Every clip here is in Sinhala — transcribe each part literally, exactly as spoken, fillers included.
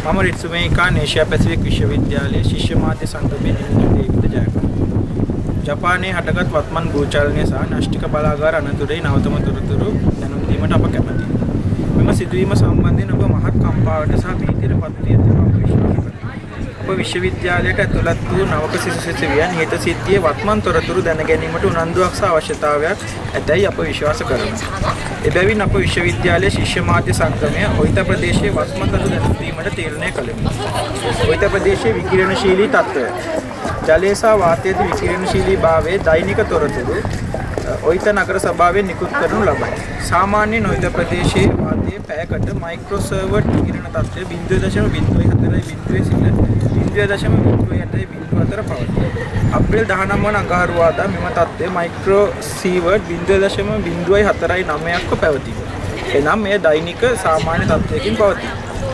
මම රිට්සුමේකා ඒෂියා පැසිෆික් විශ්වවිද්‍යාලයේ ශිෂ්‍ය මාධ්‍ය සංගමයේ නියමිත ජයග්‍රහණය. ජපානයේ හටගත් වත්මන් භූචලනය සහ න්‍යෂ්ටික බලාගාර අනතුරේ නවතම තොරතුරු දැනුම් දීමට අප කැමැතියි. මෙම සිදුවීම සම්බන්ධයෙන් ඔබ මහත් කම්පාවට සහ භීතියට පත් වී ඇති බව විශ්වාස කරමි. ඔබ විශ්වවිද්‍යාලයට ඇතුළත් වූ නවක සිසු සිසුවියන් හිත සිද්ධියේ වත්මන් තොරතුරු දැන ගැනීමට උනන්දුවක් සහ අවශ්‍යතාවයක් ඇතැයි අප විශ්වාස කරමු. එබැවින් අප විශ්වවිද්‍යාලයේ ශිෂ්‍ය මාධ්‍ය සංගමය ඔයිතා ප්‍රදේශයේ වත්මන් තොරතුරු දැනුම් දීමට තීරණය කළෙමු. ඔයිතා ප්‍රදේශයේ විකිරණශීලී තත්ත්වය, ජලය සහ වාතයේ විකිරණශීලී භාවයේ දෛනික තොරතුරු ඔයිතා නගර සභාවෙන් නිකුත් කරනු ලබයි. සාමාන්‍යයෙන් ඔයිතා ප්‍රදේශයේ වාතයේ පැයකට මයික්‍රෝසර්වර්ට් විකිරණ තත්ත්වය zero point zero four සිට zero point zero අට අතර පවතී. අප්‍රේල් දහනවය වන අඟහරුවාදා මෙම තත්ත්වය මයික්‍රෝසීවර්ට් zero point zero four nine ක්ව පැවතී. එනම් මෙය දෛනික සාමාන්‍ය තත්ත්වයකින් පවතී.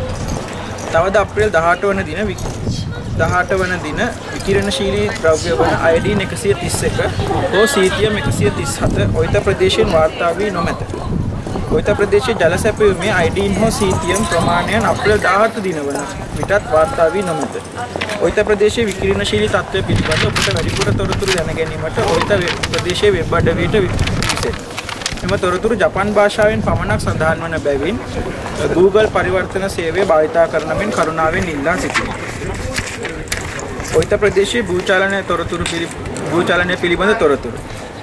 තවද අප්‍රේල් දහඅට වන දින දහඅට වන දින විකිරණශීලී ද්‍රව්‍ය වන අයඩීන් එකසිය තිස් එක හෝ සීතියම් එකසිය තිස් හත ඔයිතා ප්‍රදේශයෙන් වාර්තා වී නොමැත. ඔයිතා ප්‍රදේශයේ ජල සැපයීමේ අයඩීන් හෝ සීතියම් ප්‍රමාණයන් අප්‍රේල් දහඅට දින වන විටත් වාර්තා වී නොමැත. ඔයිතා ප්‍රදේශයේ විකිරණශීලී තත්ත්වය පිළිබඳ ඔබට වැඩිපුර තොරතුරු දැන ගැනීමට ඔයිතා ප්‍රදේශයේ වෙබ් අඩවියට විසිත. මෙම තොරතුරු ජපාන් භාෂාවෙන් පමණක් සඳහන් වන බැවින් Google පරිවර්තන සේවය භාවිතා කරන මෙන් කරුණාවෙන් ඉල්ලා සිටිමි. ඔයිතා ප්‍රදේශයේ භූචලනය තොරතුරු භූචලනය පිළිබඳ තොරතුරු.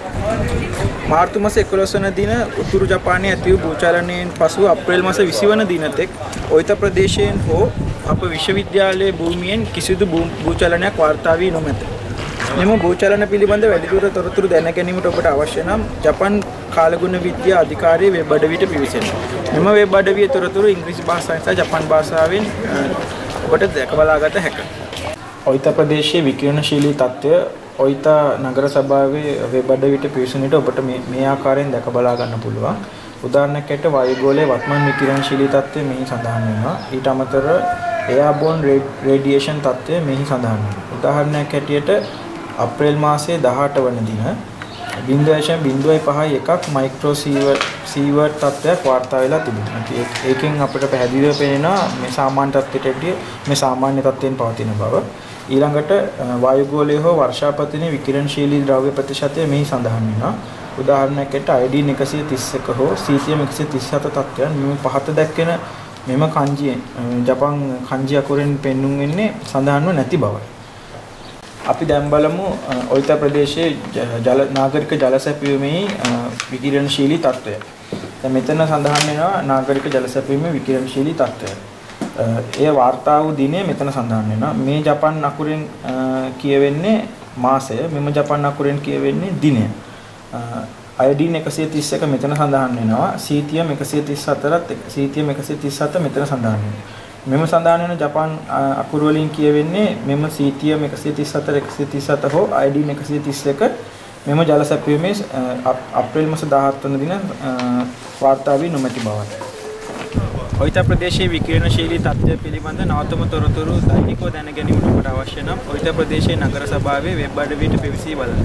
මාර්තු මාස එකොළොස් වන දින උතුරු ජපානයේ ඇති වූ භූචලනයෙන් පසු අප්‍රේල් මාස විසි වන දින තෙක් ඔයිතා ප්‍රදේශයෙන් හෝ අප විශ්වවිද්‍යාලයේ භූමියෙන් කිසිදු භූචලනයක් වාර්තා වී නොමැත. මෙම භූචලන පිළිබඳ වැඩිදුර තොරතුරු දැන ගැනීමට ඔබට අවශ්‍ය නම් ජපාන් කාලගුණ විද්‍යා අධිකාරිය වෙබ් අඩවියට පිවිසෙන්න. මෙම වෙබ් අඩවියේ තොරතුරු ඉංග්‍රීසි භාෂාවෙන් සහ ජපාන් භාෂාවෙන් ඔබට දැක බලාගත හැකියි. ඔයිතා ප්‍රදේශයේ විකිරණශීලී තත්ත්වය ඔයිතා නගර සභාවේ වෙබ් අඩවියට පිවිසෙන විට ඔබට මේ මේ ආකාරයෙන් දැක බලා ගන්න පුළුවන්. උදාහරණයක් ඇට වායුගෝලයේ වත්මන් විකිරණශීලී තත්ත්වය මෙහි සඳහන් වෙනවා. ඊට අමතරව එයාබෝන් රේඩියේෂන් තත්ත්වය මෙහි සඳහන් වෙනවා. උදාහරණයක් ඇටියට අප්‍රේල් මාසයේ දහඅට වන දින zero point zero five එකක් මයික්‍රෝ සීවර්ට් තත්ත්වයක් වාර්තා වෙලා තිබුණා. ඒකෙන් අපිට පැහැදිලිව පේනවා මේ සාමාන්‍ය තත්ත්වයට මේ සාමාන්‍ය තත්ත්වයෙන් පවතින බව. ඊළඟට වායුගෝලයේ හෝ වර්ෂාපතනයේ විකිරණශීලී ද්‍රව්‍ය ප්‍රතිශතය මෙහි සඳහන් වෙනවා. උදාහරණයක් ඇට අයඩීන් එකසිය තිස් එක හෝ සීතියම් එකසිය තිස් හත තත්ත්වයන් මෙම පහත දැක්වෙන මෙම කන්ජියෙන් ජපාන් කන්ජි අකුරෙන් පෙන්වුම් වෙන්නේ සඳහන්ව නැති බවයි. අපි දැන් බලමු ඔයිතා ප්‍රදේශයේ ජල නාගරික ජල සැපයීමේ විකිරණශීලී තත්ත්වය. දැන් මෙතන සඳහන් වෙනවා නාගරික ජල සැපයීමේ විකිරණශීලී තත්ත්වය. එය වාර්තා වූ දිනය මෙතන සඳහන් වෙනවා. මේ ජපාන් අකුරෙන් කියවෙන්නේ මාසය, මෙම ජපාන් අකුරෙන් කියවෙන්නේ දිනය. අයඩීන් එකසිය තිස් එක මෙතන සඳහන් වෙනවා. සීතියම් එකසිය තිස් හතරත් සීතියම් එකසිය තිස් හත මෙතන සඳහන් වෙනවා. මෙම සඳහන් වෙන ජපාන් අකුරු වලින් කියවෙන්නේ මෙම සීතියම් එකසිය තිස් හතර එකසිය තිස් හත හෝ අයඩීන් එකසිය තිස් එක මෙම ජල සැපයීමේ අප්‍රේල් මාස දහඅට වන දින වාර්තා වී නොමැති බවයි. ඔයිතා ප්‍රදේශයේ විකිරණශීලී තත්ත්වය පිළිබඳ නවතම තොරතුරු දෛනිකව දැන ගැනීමට ඔබට අවශ්‍ය නම් ඔයිතා ප්‍රදේශයේ නගර සභාවේ වෙබ් අඩවියට පිවිසී බලන්න.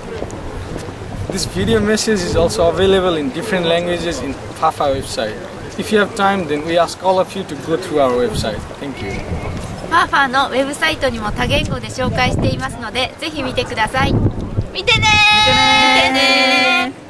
This video message is also available in different languages in Fafa website. If you have time, then we ask all of you to go through our website. Thank you. ファーファーのウェブサイトにも多言語で紹介していますので、ぜひ見てください。見てねー！見てねー！